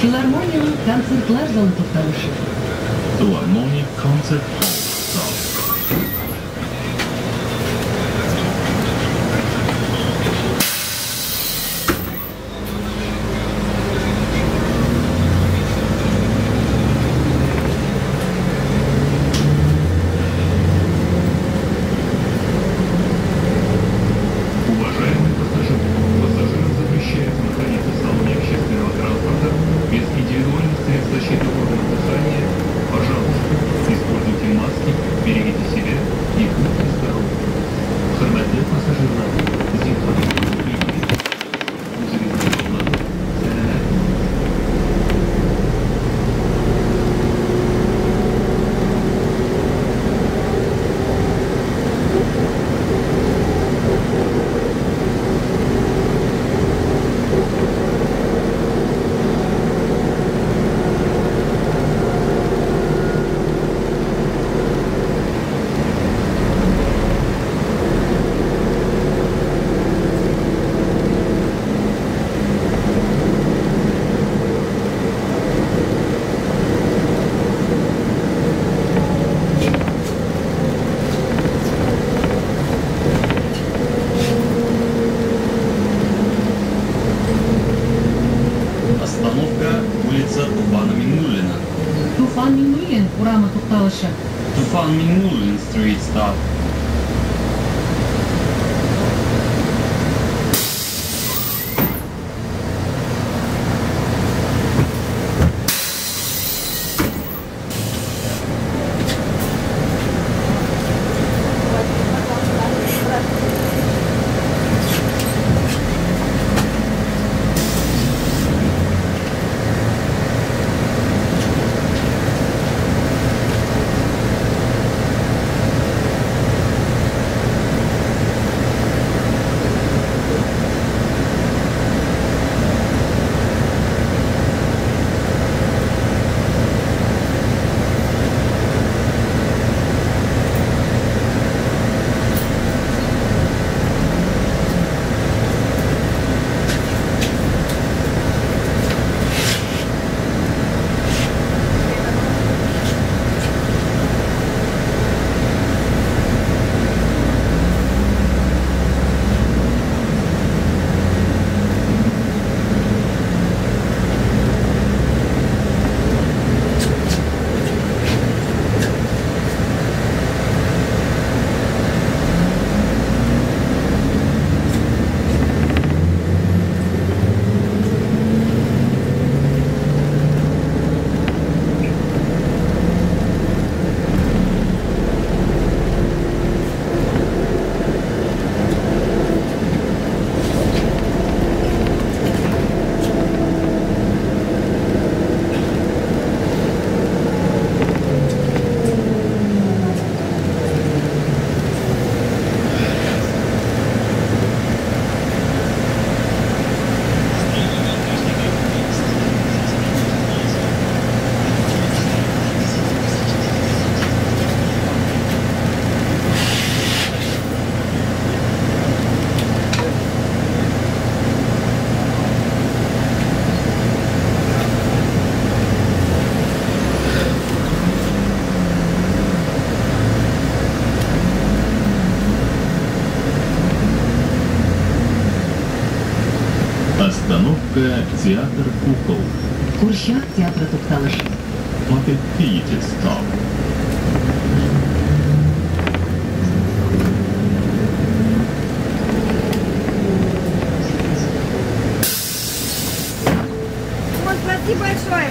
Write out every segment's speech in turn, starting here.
Филармонияның концертлар залы тукталышы. Philharmonic Concert Hall zal. Уважаемые пассажирам запрещается находиться в салоне общественного транспорта без индивидуальных средств защиты органов дыхания. Пожалуйста, используйте маски, берегите себя и будьте здоровы. Hürmetli pasajerler, zinhar Остановка улица Тufan Миннуллина. Туфан Миннуллин урамы тукталышы. Tufan Миннуллин Street stop. Остановка театр кукол. Курчак театры тукталышы. Puppet Theater stop. Вот, спасибо большое.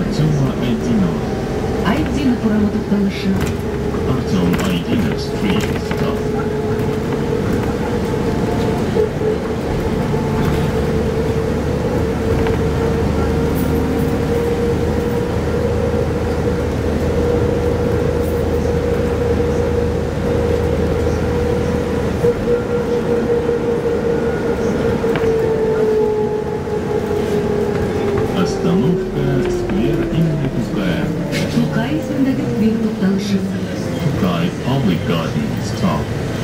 Артема Айдинова. Айдина урама тукталышы. Артем Айдинов Street Stop. Остановка сквер имени Тукая. Тукай исеминдеги сквер тукталышы. Тукай Public Garden Stop.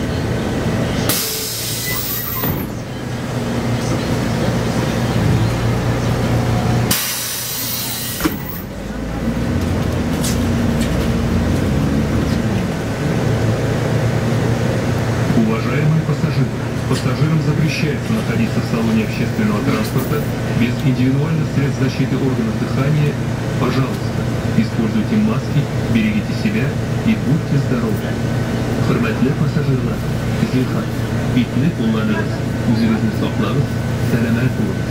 Уважаемые пассажиры, пассажирам запрещается находиться в салоне общественного транспорта без индивидуальных средств защиты органов дыхания. Пожалуйста, используйте маски, берегите себя и будьте здоровы. Hürmetli pasajerlar, zilxat, bitni kullanınız, o'zingizni saqlayın, salomat bo'lin.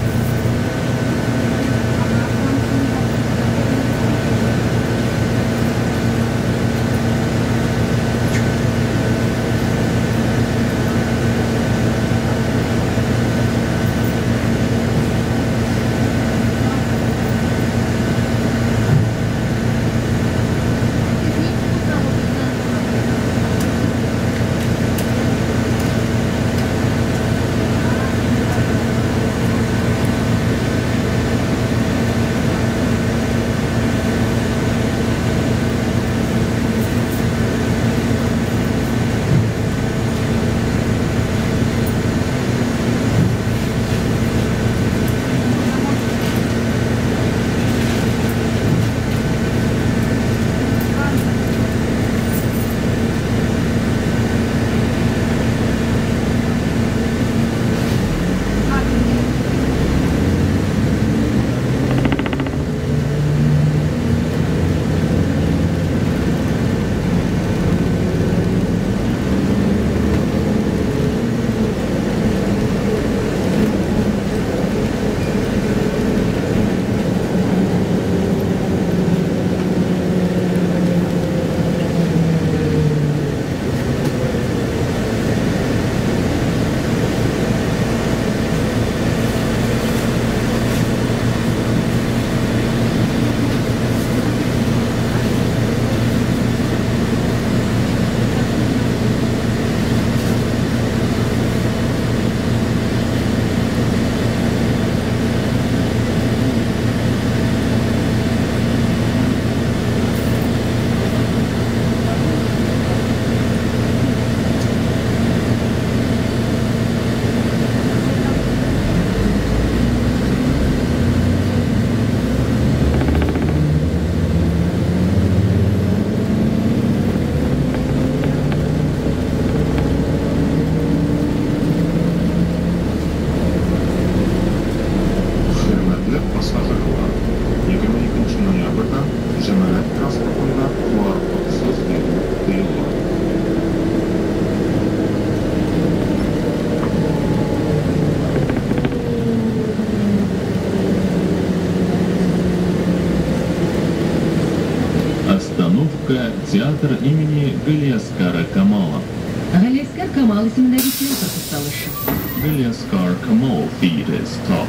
Театр имени Галиаскара Камала. Галиаскар Камал исеминдеги театр тукталышы. Галиаскар Камал Theatre Stop.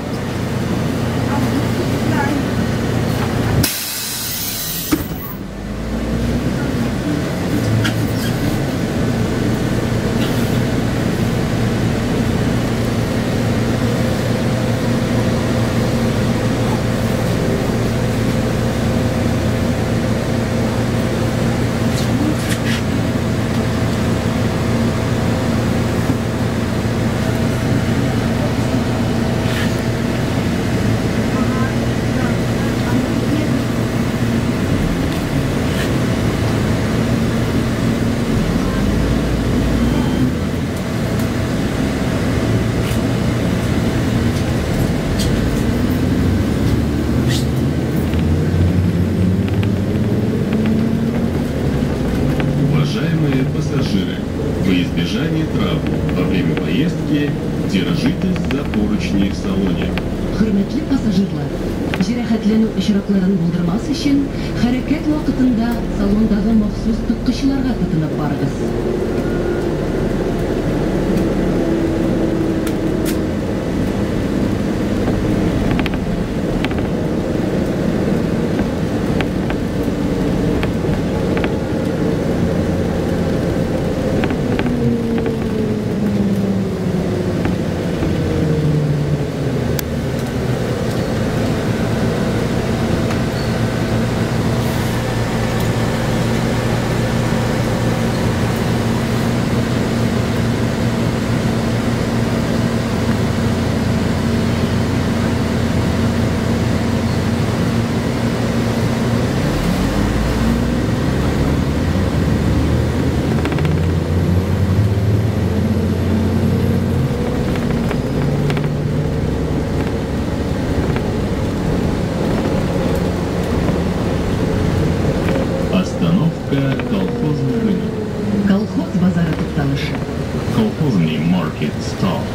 обычнее в салоне. Hürmetli пассажирлар, җәрәхәтләнү очракларын булдырмас өчен хәрәкәт вакытында салондагы махсус тоткычларга тотынып барыгыз. Остановка колхозный рынок. Колхоз базары тукталышы. Колхозный market stop.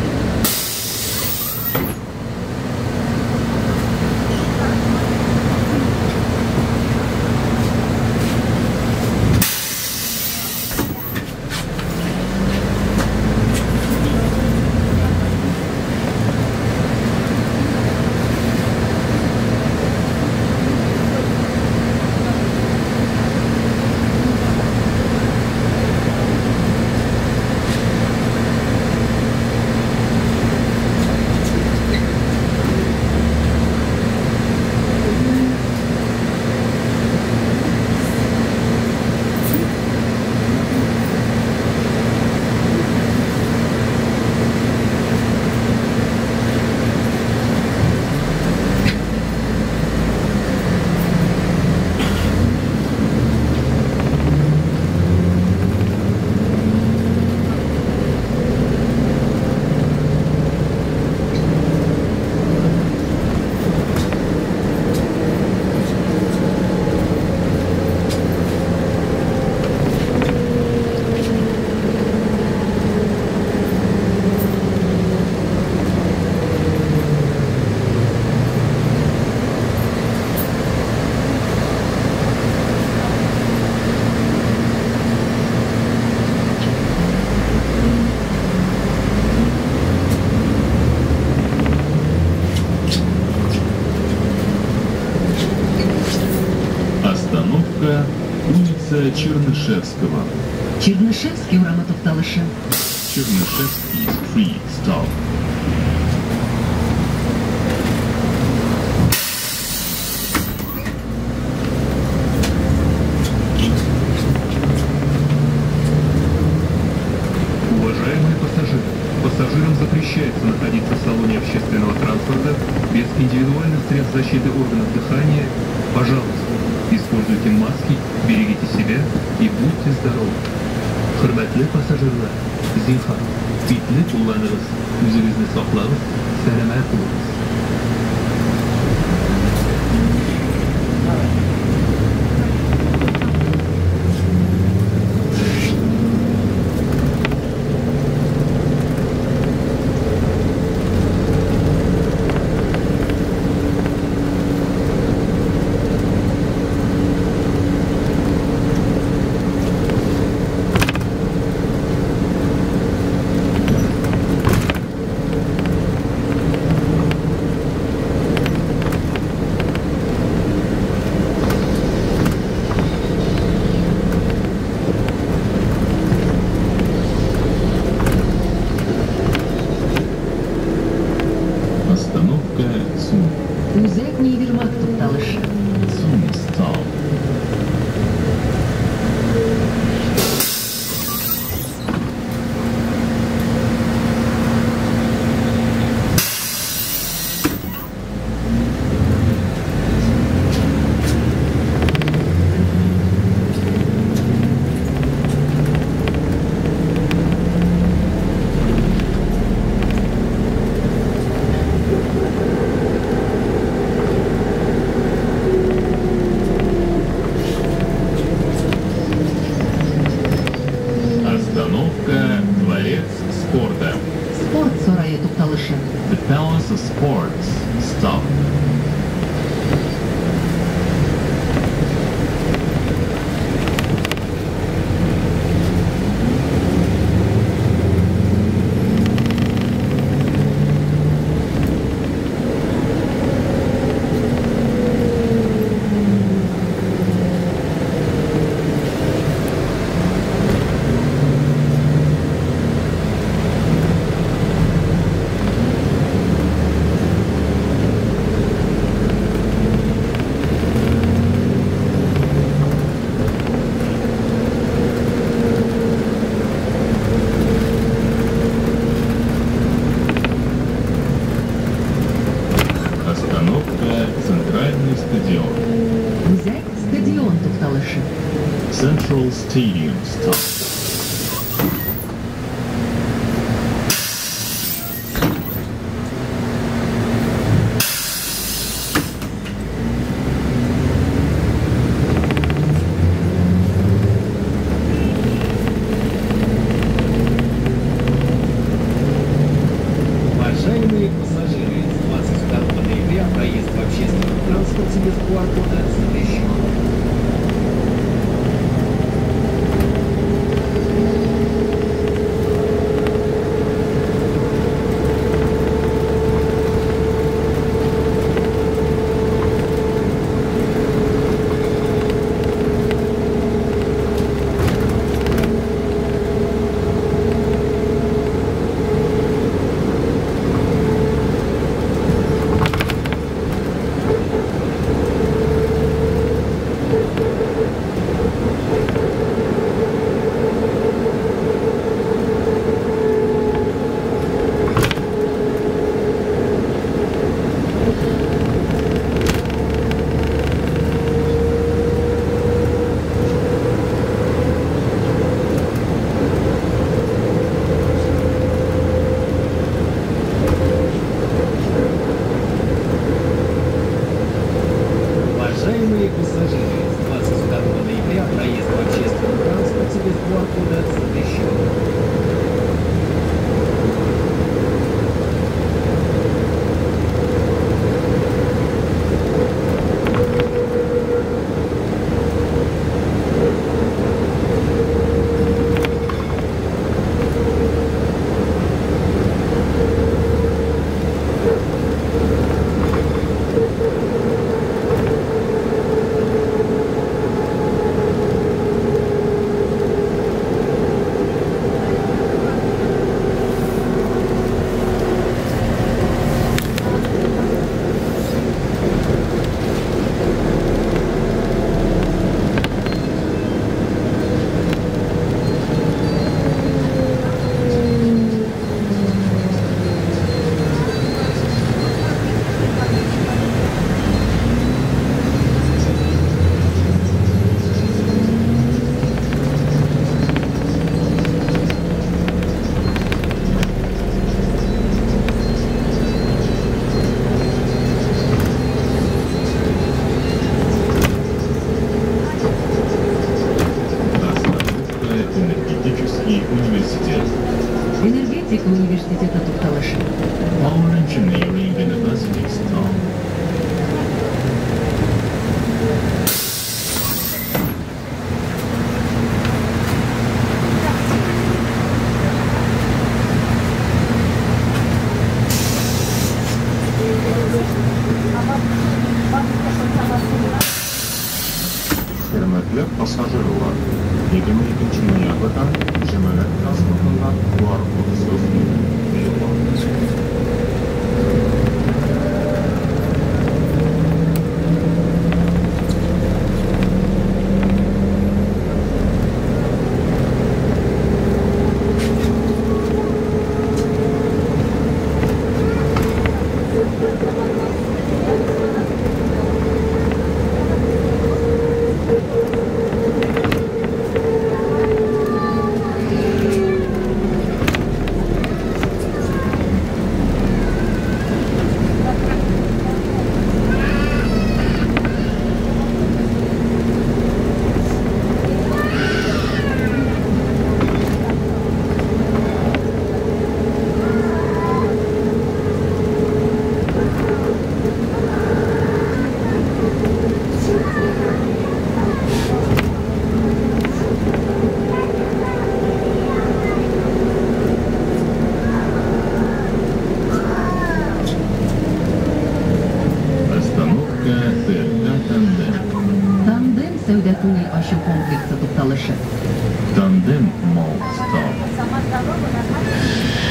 Остановка улица Чернышевского. Чернышевский урама тукталышы. Чернышевский street stop. Уважаемые пассажиры, пассажирам запрещается находиться в салоне общественного транспорта без индивидуальных средств защиты органов дыхания. Пожалуйста, используйте маски, берегите себя и будьте здоровы. Hürmetli пассажирлар, zinhar, bitni kullanırız, o'zingizni saqlaymiz, salomat bo'lamiz. Остановка ЦУМ. Үзәк Нейвермак тукталышы. ЦУМ stop. Palace Sports. Stop. Остановка Центральный стадион. Взять стадион тукталышы. Central Stadium. Stop. Уважаемые пассажиры, с 22 ноября проезд в общественном транспорте без QR-кода запрещен. Уважаемые пассажиры, с 22 ноября проезд в общественном транспорте без QR-кода запрещен. Энергетический университет. Энергетика университета тукталышы. Power Engineering University. Stop. Hürmetli pasajerler, 22 noyabrdan Cumhuriyet transportunda QR kodusuz yo'l. що комплекса, топталише. Тандем Молстар. Сама дорога нормально.